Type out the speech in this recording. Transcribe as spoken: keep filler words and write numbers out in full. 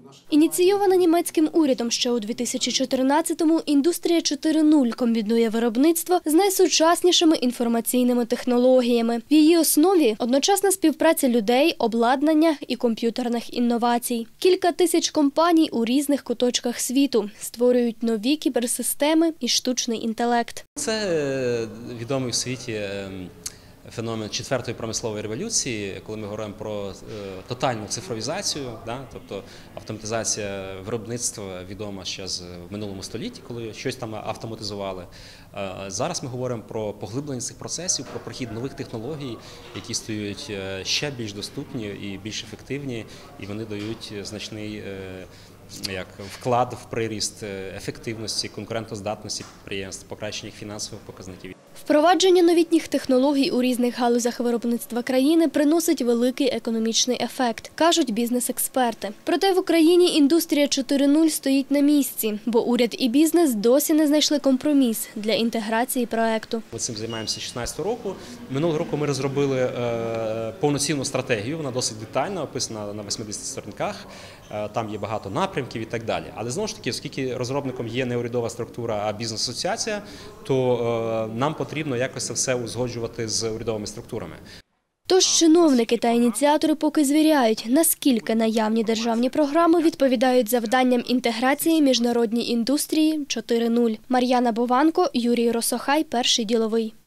Ініційована німецьким урядом ще у дві тисячі чотирнадцятому, індустрія чотири нуль комбінує виробництво з найсучаснішими інформаційними технологіями. В її основі одночасна співпраця людей, обладнання і комп'ютерних інновацій. Кілька тисяч компаній у різних куточках світу створюють нові кіберсистеми і штучний інтелект. Це відомий у світі феномен четвертої промислової революції, коли ми говоримо про тотальну цифровізацію, да, тобто автоматизація виробництва відома ще з в минулому столітті, коли щось там автоматизували. Зараз ми говоримо про поглиблення цих процесів, про прохід нових технологій, які стають ще більш доступні і більш ефективні, і вони дають значний як вклад в приріст ефективності, конкурентоздатності підприємств, покращення їх фінансових показників. Впровадження новітніх технологій у різних галузях виробництва країни приносить великий економічний ефект, кажуть бізнес-експерти. Проте в Україні індустрія чотири нуль стоїть на місці, бо уряд і бізнес досі не знайшли компроміс для інтеграції проекту. Ми цим займаємося з дві тисячі шістнадцятого року. Минулого року ми розробили повноцінну стратегію, вона досить детально описана на восьмидесяти сторінках, там є багато напрямків і так далі. Але знову ж таки, оскільки розробником є не урядова структура, а бізнес-асоціація, то нам потрібно якось це все узгоджувати з урядовими структурами. Тож чиновники та ініціатори поки звіряють, наскільки наявні державні програми відповідають завданням інтеграції міжнародній індустрії чотири нуль. Мар'яна Бованко, Юрій Росохай, Перший діловий.